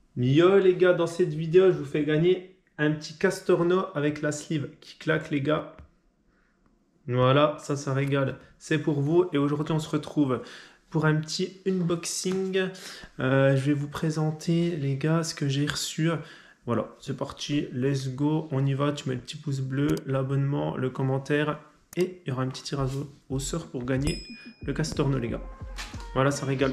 Yo les gars, dans cette vidéo, je vous fais gagner un petit Castorno avec la sleeve qui claque les gars. Voilà, ça régale. C'est pour vous et aujourd'hui on se retrouve pour un petit unboxing. Je vais vous présenter les gars ce que j'ai reçu. Voilà, c'est parti, let's go, on y va. Tu mets le petit pouce bleu, l'abonnement, le commentaire et il y aura un petit tirage au sort pour gagner le Castorno les gars. Voilà, ça régale.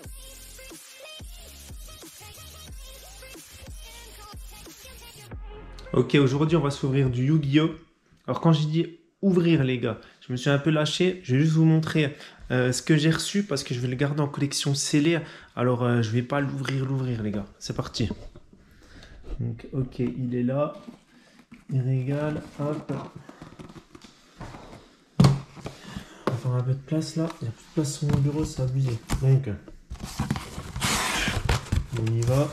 Ok, aujourd'hui on va s'ouvrir du Yu-Gi-Oh! Alors quand j'ai dit ouvrir les gars, je me suis un peu lâché. Je vais juste vous montrer ce que j'ai reçu parce que je vais le garder en collection scellée. Alors je vais pas l'ouvrir les gars. C'est parti. Donc ok, il est là. Il régale. Hop. On va faire un peu de place là. Il n'y a plus de place sur mon bureau, c'est abusé. Donc on y va.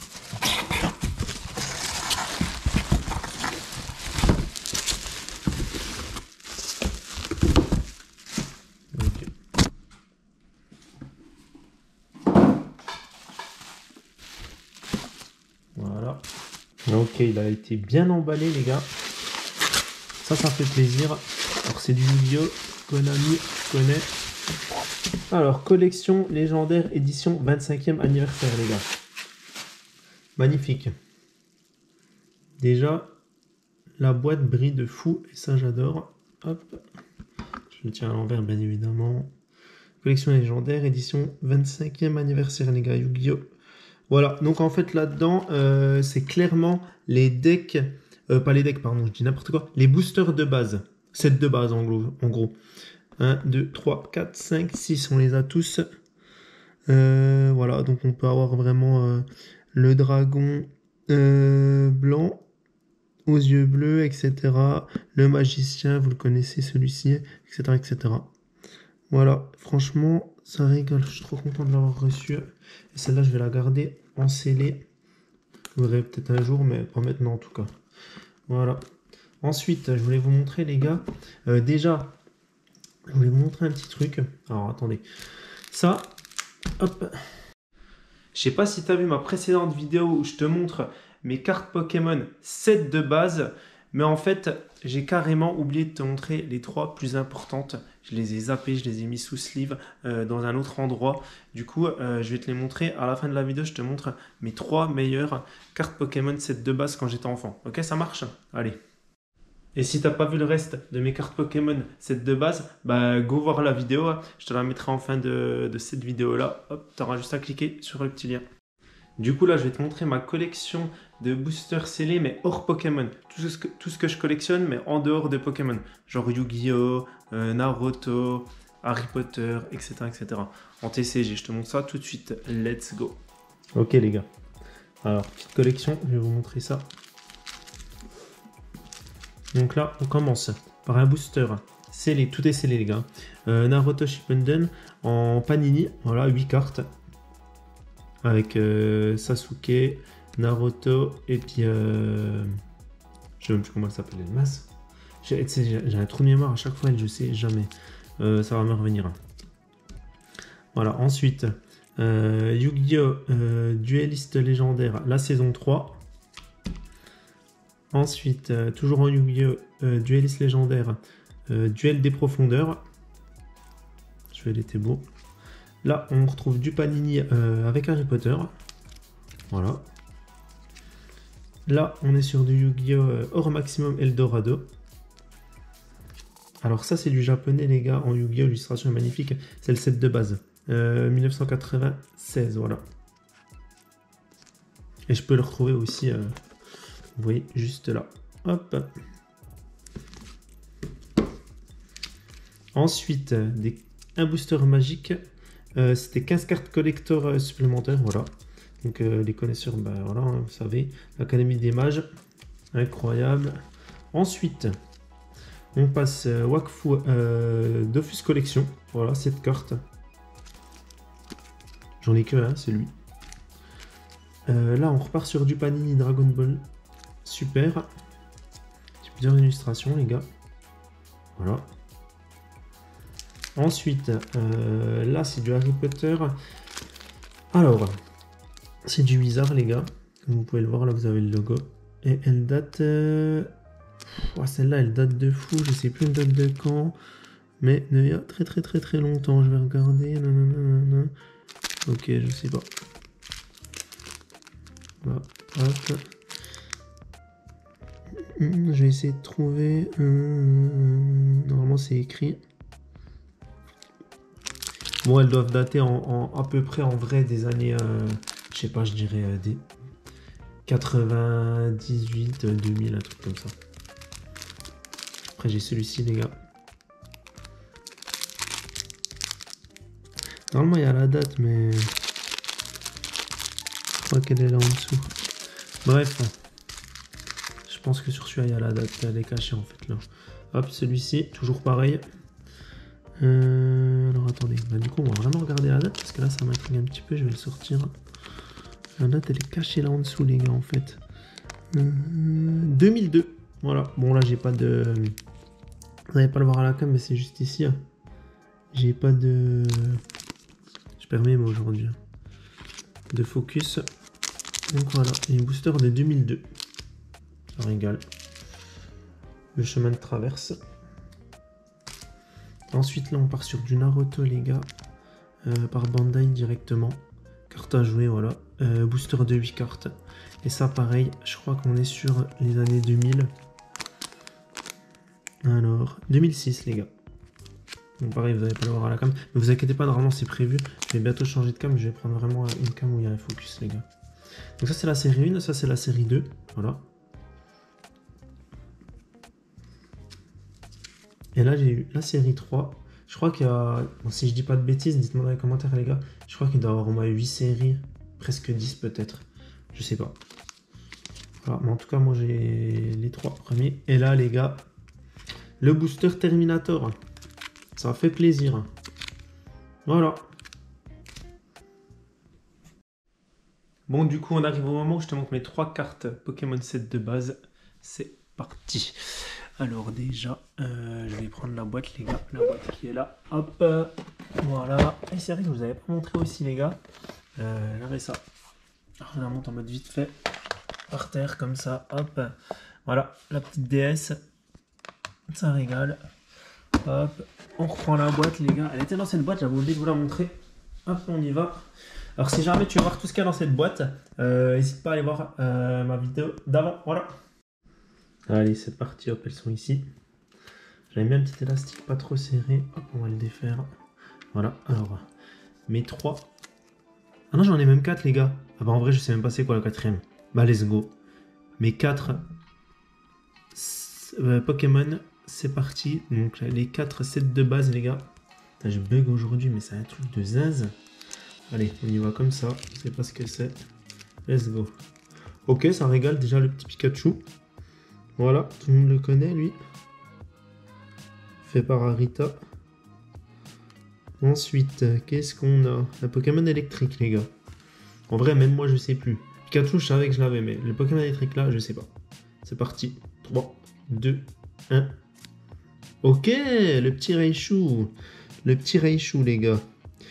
Voilà. Ok, il a été bien emballé les gars. Ça fait plaisir. Alors c'est du Yu-Gi-Oh! Konami, je connais. Alors, collection légendaire édition 25e anniversaire les gars. Magnifique. Déjà, la boîte brille de fou et ça j'adore. Hop. Je le tiens à l'envers bien évidemment. Collection légendaire édition 25e anniversaire les gars. Yu-Gi-Oh! Voilà, donc en fait là-dedans, c'est clairement les decks, pas les decks, pardon, je dis n'importe quoi, les boosters de base. Set de base en gros. 1, 2, 3, 4, 5, 6, on les a tous. Voilà, donc on peut avoir vraiment le dragon blanc aux yeux bleus, etc. Le magicien, vous le connaissez celui-ci, etc., etc. Voilà, franchement, ça régale. Je suis trop content de l'avoir reçu. Et celle-là, je vais la garder en scellé. Vous verrez peut-être un jour, mais pas maintenant en tout cas. Voilà. Ensuite, je voulais vous montrer, les gars. Déjà, je voulais vous montrer un petit truc. Alors, attendez. Ça, hop. Je sais pas si tu as vu ma précédente vidéo où je te montre mes cartes Pokémon 7 de base. Mais en fait, j'ai carrément oublié de te montrer les 3 plus importantes. Je les ai zappées, je les ai mis sous sleeve dans un autre endroit. Du coup, je vais te les montrer. À la fin de la vidéo, je te montre mes 3 meilleures cartes Pokémon 7 de base quand j'étais enfant. Ok, ça marche? Allez. Et si t'as pas vu le reste de mes cartes Pokémon 7 de base, bah go voir la vidéo. Je te la mettrai en fin de cette vidéo là. Hop, t'auras juste à cliquer sur le petit lien. Du coup, là, je vais te montrer ma collection de boosters scellés, mais hors Pokémon. Tout ce que je collectionne, mais en dehors de Pokémon. Genre Yu-Gi-Oh!, Naruto, Harry Potter, etc., etc. En TCG, je te montre ça tout de suite. Let's go. Ok, les gars. Alors, petite collection, je vais vous montrer ça. Donc là, on commence par un booster scellé. Tout est scellé, les gars. Naruto Shippuden en Panini. Voilà, 8 cartes. Avec Sasuke, Naruto et puis je sais même plus comment elle s'appelle, elle masse. J'ai un trou de mémoire à chaque fois, je sais jamais. Ça va me revenir. Voilà, ensuite Yu-Gi-Oh! Dueliste légendaire, la saison 3. Ensuite, toujours en Yu-Gi-Oh! Dueliste légendaire, Duel des profondeurs. Je vais l'été beau. Là, on retrouve du Panini avec Harry Potter. Voilà. Là, on est sur du Yu-Gi-Oh! Hors Maximum Eldorado. Alors ça, c'est du japonais, les gars, en Yu-Gi-Oh! L'illustration est magnifique. C'est le set de base. 1996, voilà. Et je peux le retrouver aussi, vous voyez, juste là. Hop. Ensuite, un booster magique. C'était 15 cartes collector supplémentaires, voilà. Donc les connaisseurs, ben voilà, hein, vous savez. L'Académie des Mages, incroyable. Ensuite, on passe Wakfu Dofus Collection, voilà, cette carte. J'en ai que un, c'est lui. Là, on repart sur du Panini Dragon Ball, super. J'ai plusieurs illustrations, les gars. Voilà. Ensuite, là c'est du Harry Potter. Alors, C'est du Wizard, les gars. Comme vous pouvez le voir, là, vous avez le logo. Et elle date... Oh, celle-là, elle date de fou. Je sais plus elle date de quand. Mais il y a très longtemps. Je vais regarder. Nanana. Ok, je sais pas. Voilà. Hop. Je vais essayer de trouver... Normalement, c'est écrit. Bon, elles doivent dater à peu près en vrai des années... je sais pas, je dirais des 98, 2000, un truc comme ça. Après, j'ai celui-ci, les gars. Normalement, il y a la date, mais... Je crois qu'elle est là en dessous. Bref. Je pense que sur celui-là, il y a la date. Elle est cachée, en fait, là. Hop, celui-ci, toujours pareil. Alors, attendez. Bah, du coup, on va vraiment regarder la date, parce que là, ça m'intrigue un petit peu. Je vais le sortir. La date, elle est cachée là en dessous, les gars, en fait. 2002. Voilà. Bon, là, j'ai pas de... Vous n'allez pas le voir à la cam, mais c'est juste ici. Hein. J'ai pas de... Je perds mes mots aujourd'hui. De focus. Donc voilà, et un booster de 2002. Ça régale. Le chemin de traverse. Ensuite, là, on part sur du Naruto, les gars. Par Bandai directement. Carte à jouer, voilà. Booster de 8 cartes. Et ça, pareil, je crois qu'on est sur les années 2000. Alors, 2006, les gars. Bon, pareil, vous n'allez pas le voir à la cam. Mais vous inquiétez pas, normalement, c'est prévu. Je vais bientôt changer de cam. Je vais prendre vraiment une cam où il y a un focus, les gars. Donc ça, c'est la série 1. Ça, c'est la série 2. Voilà. Et là, j'ai eu la série 3. Je crois qu'il y a... Bon, si je dis pas de bêtises, dites-moi dans les commentaires, les gars. Je crois qu'il doit y avoir au moins 8 séries. Presque 10, peut-être. Je sais pas. Voilà. Mais en tout cas, moi, j'ai les 3 premiers. Et là, les gars, le booster Terminator. Ça fait plaisir. Voilà. Bon, du coup, on arrive au moment où je te montre mes 3 cartes Pokémon 7 de base. C'est parti. Alors déjà, je vais prendre la boîte, les gars. La boîte qui est là. Hop. Voilà. Et c'est vrai que je vous avais pas montré aussi, les gars. J'avais ça. Alors, je la monte en mode vite fait. Par terre, comme ça. Hop. Voilà, la petite DS. Ça régale. Hop. On reprend la boîte, les gars. Elle était dans cette boîte, j'avais oublié de vous la montrer. Hop, on y va. Alors, si jamais tu veux voir tout ce qu'il y a dans cette boîte, n'hésite pas à aller voir ma vidéo d'avant. Voilà. Allez, c'est parti. Hop, elles sont ici. J'avais mis un petit élastique pas trop serré. Hop, on va le défaire. Voilà. Alors, mes 3. Ah non, j'en ai même 4, les gars. Ah bah, en vrai, je sais même pas c'est quoi la 4ème. Bah, let's go. Mes 4 Pokémon, c'est parti. Donc, les 4 sets de base, les gars. Putain, je bug aujourd'hui, mais c'est un truc de zinz. Allez, on y va comme ça. Je sais pas ce que c'est. Let's go. Ok, ça régale déjà le petit Pikachu. Voilà, tout le monde le connaît, lui. Fait par Arita. Ensuite, qu'est-ce qu'on a? Un Pokémon électrique, les gars. En vrai, même moi, je sais plus. Pikachu, je savais que je l'avais, mais le Pokémon électrique, là, je sais pas. C'est parti. 3, 2, 1. Ok, le petit Raichu. Le petit Raichu, les gars.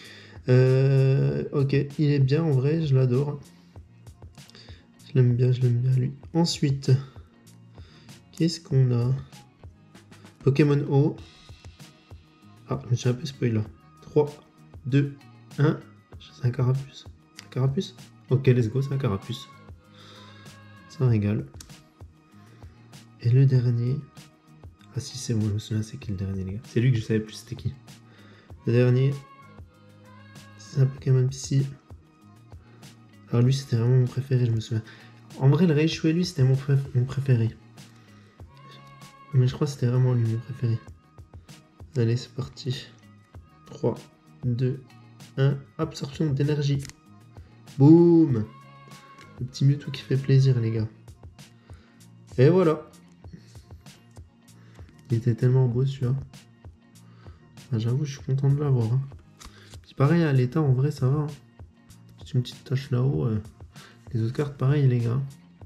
Ok, il est bien, en vrai, je l'adore. Je l'aime bien, lui. Ensuite... Qu'est-ce qu'on a? Pokémon O. Ah, je me suis un peu spoil là. 3, 2, 1. C'est un Carapuce. Un Carapuce? Ok, let's go, c'est un Carapuce. Ça régale. Et le dernier. Ah si, c'est bon, je me souviens, c'est qui le dernier, les gars? C'est lui que je savais plus c'était qui. Le dernier. C'est un Pokémon Psy. Alors lui, c'était vraiment mon préféré, je me souviens. En vrai, le Raichu et lui, c'était mon préféré. Mais je crois que c'était vraiment lui mon préféré. Allez, c'est parti. 3, 2, 1. Absorption d'énergie. Boum. Le petit Mewtwo qui fait plaisir, les gars. Et voilà. Il était tellement beau, celui-là. Ah, j'avoue, je suis content de l'avoir. Hein. C'est pareil, à l'état, en vrai, ça va. Hein. C'est une petite tache là-haut. Les autres cartes, pareil, les gars.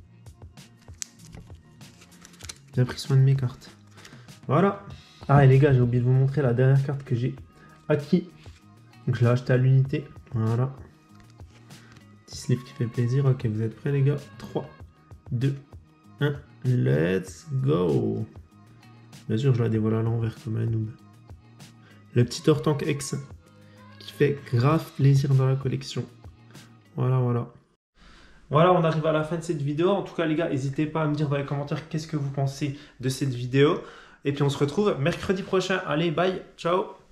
J'ai pris soin de mes cartes. Voilà. Ah, et les gars, j'ai oublié de vous montrer la dernière carte que j'ai acquis. Donc, je l'ai acheté à l'unité. Voilà. Petit sleeve qui fait plaisir. Ok, vous êtes prêts les gars? 3, 2, 1, let's go. Bien sûr, je la dévoile à l'envers comme un noob. Le petit Ortank X qui fait grave plaisir dans la collection. Voilà, voilà. Voilà, on arrive à la fin de cette vidéo. En tout cas, les gars, n'hésitez pas à me dire dans les commentaires qu'est-ce que vous pensez de cette vidéo. Et puis, on se retrouve mercredi prochain. Allez, bye, ciao!